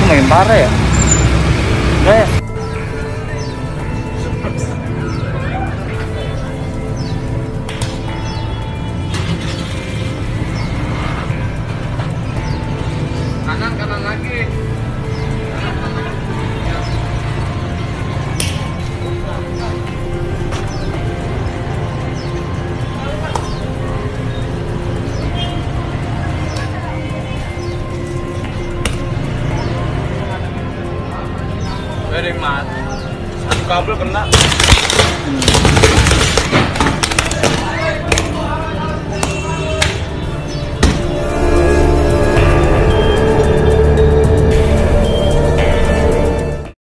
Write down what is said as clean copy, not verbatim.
makin parah ya. Enggak ya? Kanan lagi. Very mati. Satu kabel kena.